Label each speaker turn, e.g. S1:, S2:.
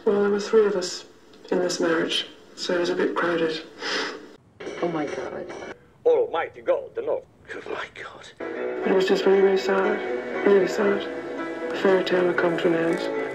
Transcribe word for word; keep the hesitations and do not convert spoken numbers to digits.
S1: Well, there were three of us in this marriage, so it was a bit crowded.
S2: Oh my God.
S3: Almighty God, no. Oh my God.
S1: But it was just very, very sad. Really sad. The fairy tale had come to an end.